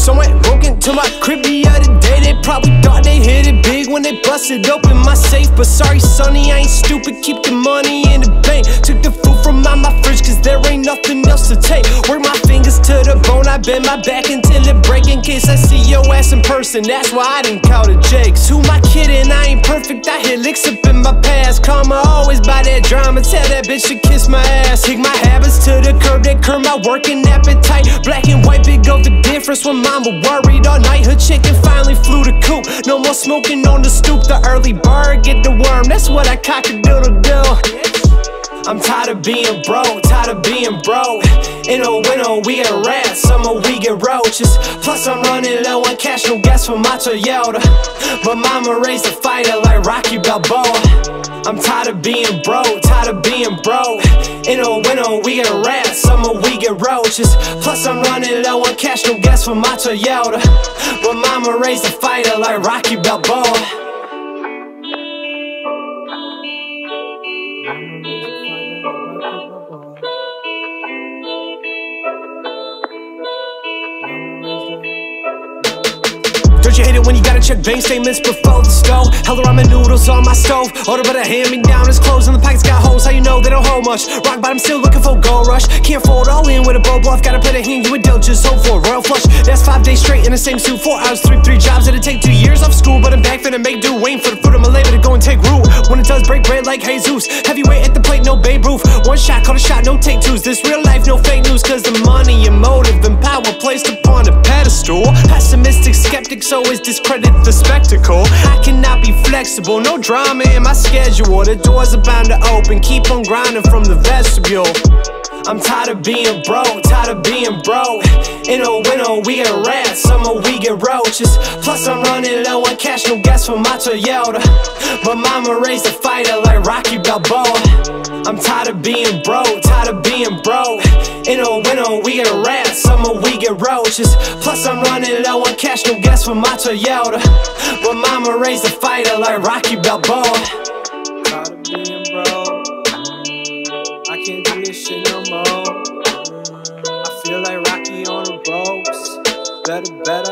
Someone broke into my crib the other day. They probably thought they hit it big when they busted open my safe. But sorry, sonny, I ain't stupid. Keep the money in the bank. Took the food from out my fridge, cause there ain't nothing else to take. Work my fingers to the bone, I bend my back until it break. In case I see your ass in person, that's why I didn't call the Jakes. Who my kidding? I ain't perfect, I hit licks up in my past. Karma always by that drama, tell that bitch to kiss my ass. Take my habits to the curb, that curb my working appetite. Black and white, big of a difference when mama worried all night. Her chicken finally flew the coop, no more smoking on the stoop. The early bird get the worm, that's what I cock-a-doodle-do. I'm tired of being broke, tired of being broke. In a winter we get rats, summer we get roaches. Plus I'm running low on cash, no gas for my Toyota. But mama raised a fighter like Rocky Balboa. I'm tired of being broke, tired of being broke. In a winter we get rats, summer we get roaches. Plus I'm running low on cash, no gas for my Toyota. But mama raised a fighter like Rocky Balboa. Don't you hate it when you gotta check bank statements before the stove? Hella ramen noodles on my stove. Order but a hand-me-down, his clothes and the pockets got holes. How you know they don't hold much? Rock bottom still looking for gold rush. Can't fold all in with a bow bluff. Gotta put a hand, you a deal, just hope for a royal flush. That's 5 days straight in the same suit. 4 hours, three jobs. It'll take 2 years off school, but I'm back finna make do. Waiting for the fruit of my labor to go and take root. When it does break bread like Jesus. Heavyweight at the plate, no Babe Ruth. One shot, call a shot, no take twos. This real life, no fake news. Cause the money and motive and power placed upon a pedestal. Pessimistic skeptics always discredit the spectacle. I cannot be flexible, no drama in my schedule. The doors are bound to open, keep on grinding from the vestibule. I'm tired of being broke, tired of being broke. In a winter we get rats, summer we get roaches. Plus I'm running low on cash, no gas for my Toyota. But mama raised a fighter like Rocky Balboa. I'm tired of being broke, tired of being broke. In a winter we get rats, summer we get roaches. Plus I'm running low on cash, no gas for my Toyota. But mama raised a fighter like Rocky Balboa. Tired of being broke, I can't do this shit no more. I feel like Rocky on the ropes. Better